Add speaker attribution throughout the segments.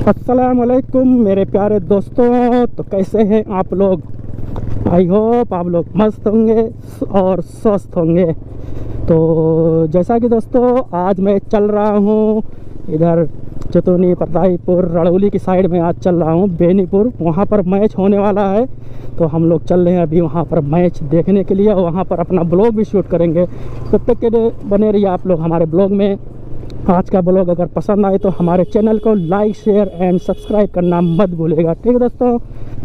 Speaker 1: अस्सलाम वालेकुम मेरे प्यारे दोस्तों। तो कैसे हैं आप लोग? आई होप आप लोग मस्त होंगे और स्वस्थ होंगे। तो जैसा कि दोस्तों आज मैं चल रहा हूँ इधर चतुनी परदाईपुर रड़ौली की साइड में। आज चल रहा हूँ बेनीपुर, वहाँ पर मैच होने वाला है। तो हम लोग चल रहे हैं अभी वहाँ पर मैच देखने के लिए, और वहाँ पर अपना ब्लॉग भी शूट करेंगे। तब तक के लिए बने रहिए आप लोग हमारे ब्लॉग में। आज का ब्लॉग अगर पसंद आए तो हमारे चैनल को लाइक शेयर एंड सब्सक्राइब करना मत भूलिएगा, ठीक है दोस्तों।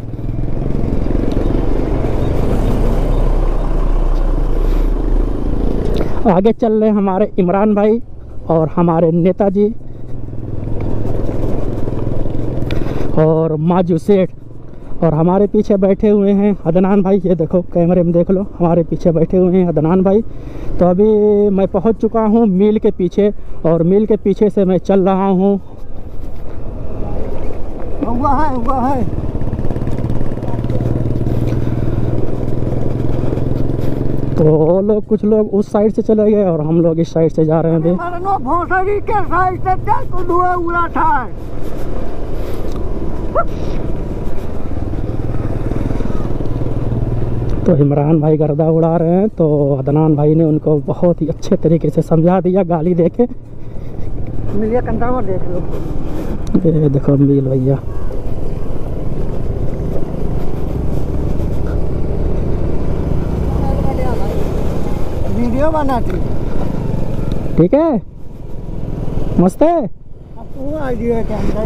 Speaker 1: आगे चल रहे हैं हमारे इमरान भाई और हमारे नेताजी और माजू सेठ, और हमारे पीछे बैठे हुए हैं अदनान भाई। ये देखो कैमरे में देख लो, हमारे पीछे बैठे हुए हैं अदनान भाई। तो अभी मैं पहुंच चुका हूं मील के पीछे, और मील के पीछे से मैं चल रहा हूं। हुआ है। तो लोग कुछ लोग उस साइड से चले गए और हम लोग इस साइड से जा रहे हैं। तो इमरान भाई गर्दा उड़ा रहे हैं, तो अदनान भाई ने उनको बहुत ही अच्छे तरीके से समझा दिया गाली देके। मिलिया कंटावर देख लो, ये देखो मील भैया। वीडियो बनाती ठीक है, मस्त है। आइडिया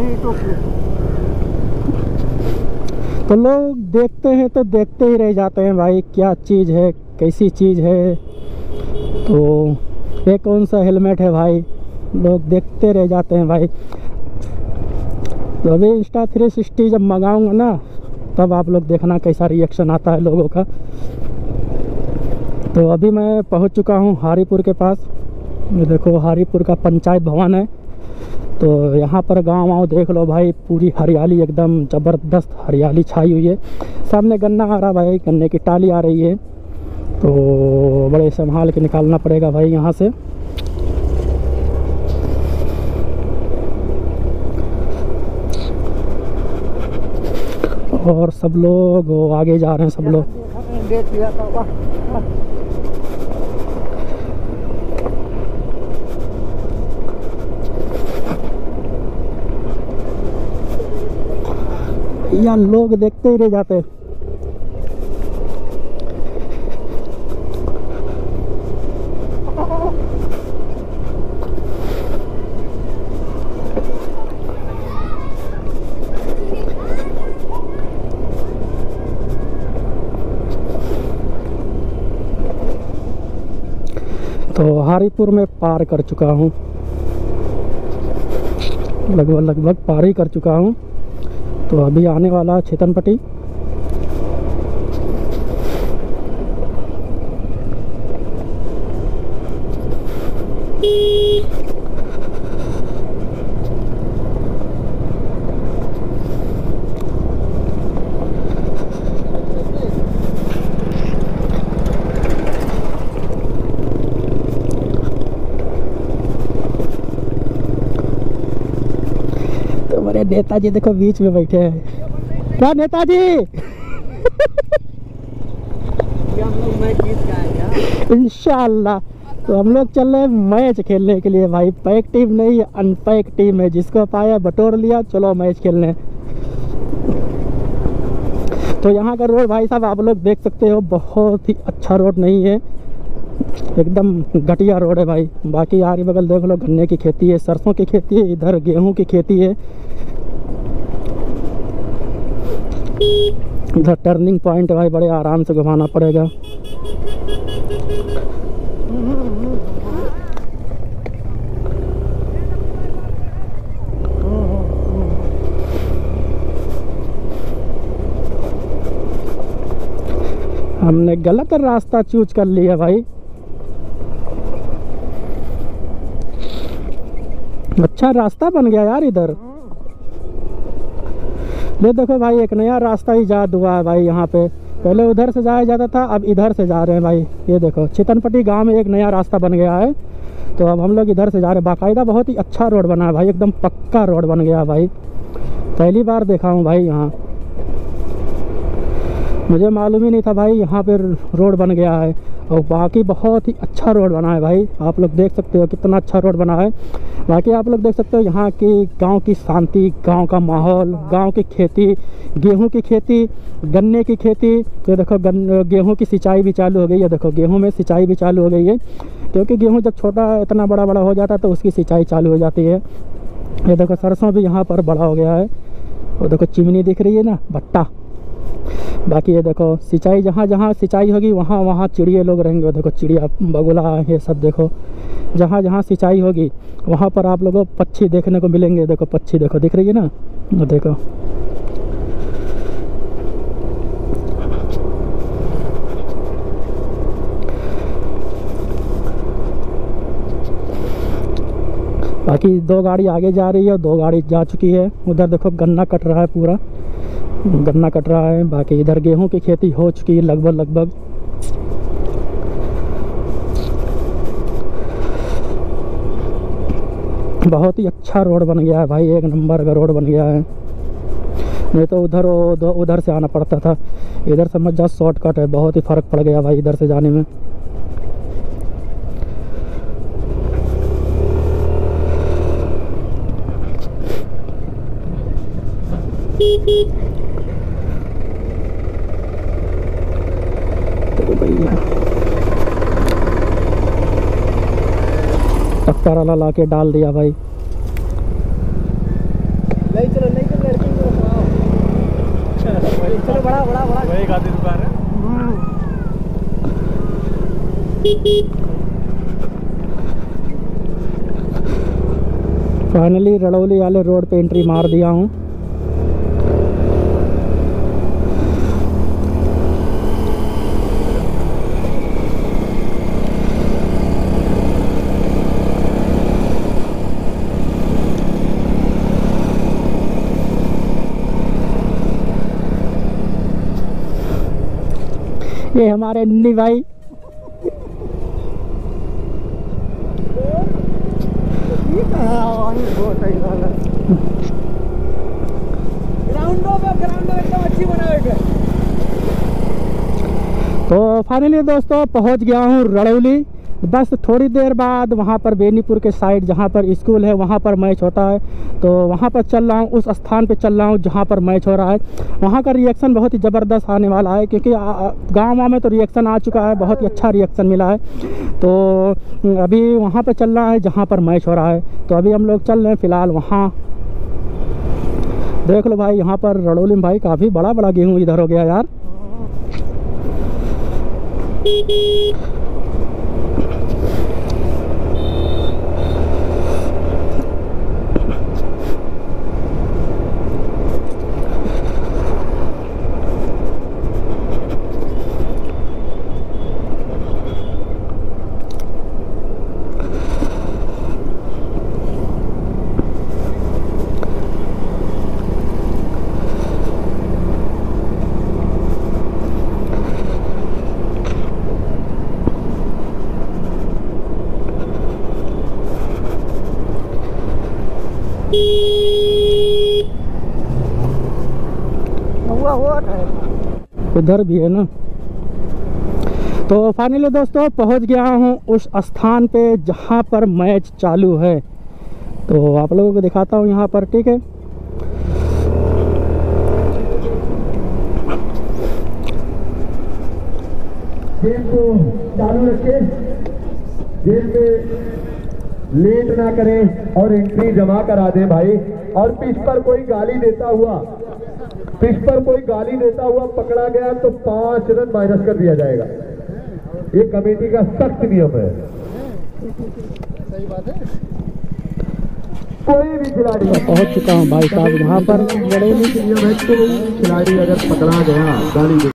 Speaker 1: तो लोग देखते हैं तो देखते ही रह जाते हैं भाई, क्या चीज़ है, कैसी चीज़ है। तो ये कौन सा हेलमेट है भाई, लोग देखते रह जाते हैं भाई। तो अभी Insta360 जब मंगाऊंगा ना, तब आप लोग देखना कैसा रिएक्शन आता है लोगों का। तो अभी मैं पहुंच चुका हूं हारीपुर के पास। ये देखो हारीपुर का पंचायत भवन है। तो यहाँ पर गाँव देख लो भाई, पूरी हरियाली, एकदम ज़बरदस्त हरियाली छाई हुई है। सामने गन्ना आ रहा भाई, गन्ने की टाली आ रही है। तो बड़े संभाल के निकालना पड़ेगा भाई यहाँ से। और सब लोग आगे जा रहे हैं, सब लोग। या लोग देखते ही रह जाते हैं। तो हारीपुर में पार कर चुका हूँ, लगभग पार ही कर चुका हूँ। तो अभी आने वाला छेतनपट्टी। तो मेरे नेताजी देखो बीच में बैठे हैं। क्या नेताजी? इंशाल्लाह। तो हम लोग चल रहे हैं मैच खेलने के लिए भाई। पैक टीम नहीं, अनपैक टीम है, जिसको पाया बटोर लिया, चलो मैच खेलने। तो यहाँ का रोड भाई साहब आप लोग देख सकते हो, बहुत ही अच्छा रोड नहीं है, एकदम घटिया रोड है भाई। बाकी आगे बगल देख लो, गन्ने की खेती है, सरसों की खेती है, इधर गेहूं की खेती है। इधर टर्निंग पॉइंट है भाई, बड़े आराम से घुमाना पड़ेगा। हमने गलत रास्ता चूज कर लिया भाई। अच्छा रास्ता बन गया यार इधर। ये देखो भाई, एक नया रास्ता ईजाद हुआ है भाई यहाँ पे। पहले उधर से जाया जाता था, अब इधर से जा रहे हैं भाई। ये देखो छेतनपट्टी गांव में एक नया रास्ता बन गया है, तो अब हम लोग इधर से जा रहे हैं। बाकायदा बहुत ही अच्छा रोड बना है भाई, एकदम पक्का रोड बन गया भाई। पहली बार देखा हूँ भाई यहाँ, मुझे मालूम ही नहीं था भाई यहाँ पर रोड बन गया है। और बाकी बहुत ही अच्छा रोड बना है भाई, आप लोग देख सकते हो कितना अच्छा रोड बना है। बाकी आप लोग देख सकते हो यहाँ की गांव की शांति, गांव का माहौल, गांव की खेती, गेहूं की खेती, गन्ने की खेती। ये देखो गेहूं की सिंचाई भी चालू हो गई है। देखो गेहूं में सिंचाई भी चालू हो गई है, क्योंकि गेहूं जब छोटा इतना बड़ा बड़ा हो जाता है तो उसकी सिंचाई चालू हो जाती है। ये देखो सरसों भी यहाँ पर बड़ा हो गया है। और देखो चिमनी दिख रही है ना, भट्टा। बाकी ये देखो सिंचाई, जहाँ जहाँ सिंचाई होगी वहाँ वहाँ चिड़िया लोग रहेंगे। देखो चिड़िया, बगुला, ये सब देखो। जहाँ जहाँ सिंचाई होगी वहाँ पर आप लोगों को पक्षी देखने को मिलेंगे। देखो पक्षी देखो दिख रही है ना, देखो। बाकी 2 गाड़ी आगे जा रही है, 2 गाड़ी जा चुकी है। उधर देखो गन्ना कट रहा है, पूरा गन्ना कट रहा है। बाकी इधर गेहूं की खेती हो चुकी है लगभग। बहुत ही अच्छा रोड बन गया है भाई, 1 नंबर का रोड बन गया है। नहीं तो उधर से आना पड़ता था, इधर समझ जा शॉर्टकट है। बहुत ही फ़र्क पड़ गया भाई इधर से जाने में। टक्कर वाला ला के डाल दिया भाई।
Speaker 2: नहीं चलो चलो बड़ा वही गाड़ी दुकान है।
Speaker 1: फाइनली रड़ौली वाले रोड पे एंट्री मार दिया हूँ। ये हमारे नन्नी भाई। तो फाइनली दोस्तों पहुंच गया हूँ रड़ौली। बस थोड़ी देर बाद वहाँ पर बेनीपुर के साइड जहाँ पर स्कूल है वहाँ पर मैच होता है, तो वहाँ पर चल रहा हूँ। उस स्थान पे चल रहा हूँ जहाँ पर मैच हो रहा है। वहाँ का रिएक्शन बहुत ही ज़बरदस्त आने वाला है, क्योंकि गाँव में तो रिएक्शन आ चुका है, बहुत ही अच्छा रिएक्शन मिला है। तो अभी वहाँ पर चल रहा है जहाँ पर मैच हो रहा है। तो अभी हम लोग चल रहे हैं फ़िलहाल वहाँ। देख लो भाई यहाँ पर रड़ौली में भाई काफ़ी बड़ा बड़ा गेहूँ इधर हो गया यार। उधर भी है ना। तो फाइनली दोस्तों पहुंच गया हूं उस स्थान पे जहां पर मैच चालू है। तो आप लोगों को दिखाता हूं यहाँ पर, ठीक है।
Speaker 3: गेम को चालू रखें, गेम में लेट ना करें और एंट्री जमा करा दें भाई। और पिच पर कोई गाली देता हुआ पकड़ा गया तो 5 रन माइनस कर दिया जाएगा। ये कमेटी का सख्त नियम है।
Speaker 2: सही बात है।
Speaker 3: कोई भी खिलाड़ी
Speaker 1: पहुंच चुका हूं भाई साहब यहाँ पर।
Speaker 3: नियम है, कोई खिलाड़ी अगर पकड़ा गया गाली